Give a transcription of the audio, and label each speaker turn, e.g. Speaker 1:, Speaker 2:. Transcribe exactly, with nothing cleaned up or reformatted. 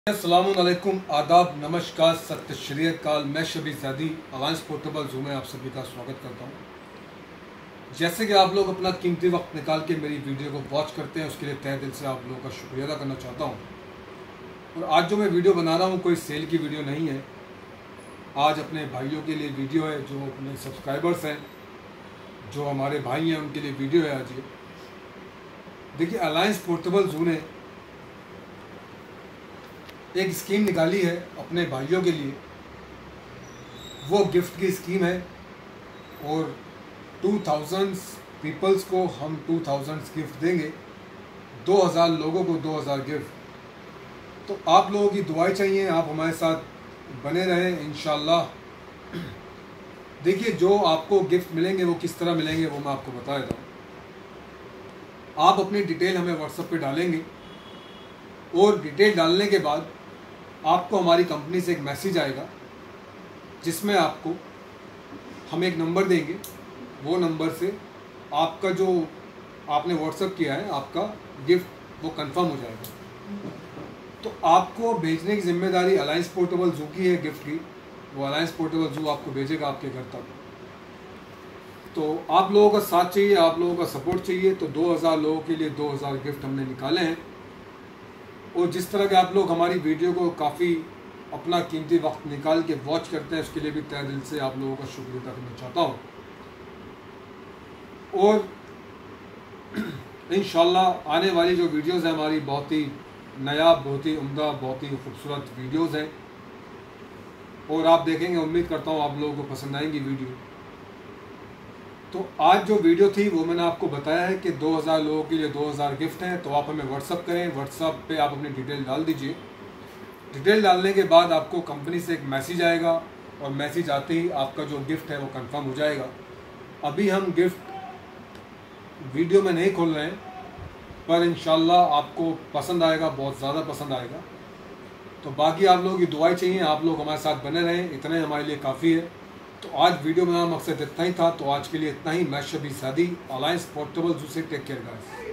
Speaker 1: अस्सलामुअलैकुम, आदाब, नमस्कार, सत श्री अकाल। मैं शबी ज़ादी अलायंस पोर्टेबल जू में आप सभी का स्वागत करता हूं। जैसे कि आप लोग अपना कीमती वक्त निकाल के मेरी वीडियो को वॉच करते हैं, उसके लिए तहे दिल से आप लोगों का शुक्रिया अदा करना चाहता हूं। और आज जो मैं वीडियो बना रहा हूं कोई सेल की वीडियो नहीं है। आज अपने भाइयों के लिए वीडियो है, जो अपने सब्सक्राइबर्स हैं, जो हमारे भाई हैं, उनके लिए वीडियो है आज ये। देखिए, अलायंस पोर्टेबल जू ने एक स्कीम निकाली है अपने भाइयों के लिए। वो गिफ्ट की स्कीम है और टू थाउजेंड पीपल्स को हम टू थाउजेंड गिफ्ट देंगे, दो हज़ार लोगों को दो हज़ार गिफ्ट। तो आप लोगों की दुआएं चाहिए, आप हमारे साथ बने रहें इंशाल्लाह। देखिए, जो आपको गिफ्ट मिलेंगे वो किस तरह मिलेंगे वो मैं आपको बता देता हूँ। आप अपनी डिटेल हमें व्हाट्सएप पे डालेंगे और डिटेल डालने के बाद आपको हमारी कंपनी से एक मैसेज आएगा, जिसमें आपको हम एक नंबर देंगे। वो नंबर से आपका जो आपने व्हाट्सएप किया है, आपका गिफ्ट वो कंफर्म हो जाएगा। तो आपको भेजने की जिम्मेदारी अलायंस पोर्टेबल जू की है। गिफ्ट की वो अलायंस पोर्टेबल जू आपको भेजेगा आपके घर तक। तो आप लोगों का साथ चाहिए, आप लोगों का सपोर्ट चाहिए। तो दो हज़ार लोगों के लिए दो हज़ार गिफ्ट हमने निकाले हैं। और जिस तरह के आप लोग हमारी वीडियो को काफ़ी अपना कीमती वक्त निकाल के वॉच करते हैं, उसके लिए भी तहे दिल से आप लोगों का शुक्रिया अदा करना चाहता हूँ। और इंशाल्लाह आने वाली जो वीडियोज़ हैं हमारी बहुत ही नायाब, बहुत ही उम्दा, बहुत ही खूबसूरत वीडियोज़ हैं और आप देखेंगे। उम्मीद करता हूँ आप लोगों को पसंद आएंगी वीडियो। तो आज जो वीडियो थी वो मैंने आपको बताया है कि दो हज़ार लोगों के लिए दो हज़ार गिफ्ट हैं। तो आप हमें व्हाट्सअप करें, व्हाट्सअप पे आप अपनी डिटेल डाल दीजिए। डिटेल डालने के बाद आपको कंपनी से एक मैसेज आएगा और मैसेज आते ही आपका जो गिफ्ट है वो कंफर्म हो जाएगा। अभी हम गिफ्ट वीडियो में नहीं खोल रहे हैं, पर इंशाल्लाह आपको पसंद आएगा, बहुत ज़्यादा पसंद आएगा। तो बाकी आप लोगों की दुआएं चाहिए, आप लोग हमारे साथ बने रहें, इतने हमारे लिए काफ़ी है। तो आज वीडियो बनाना मकसद इतना ही था। तो आज के लिए इतना ही। मैं शबी ज़ादी अलायंस पोर्टेबल जू से टेक केयर गाइस।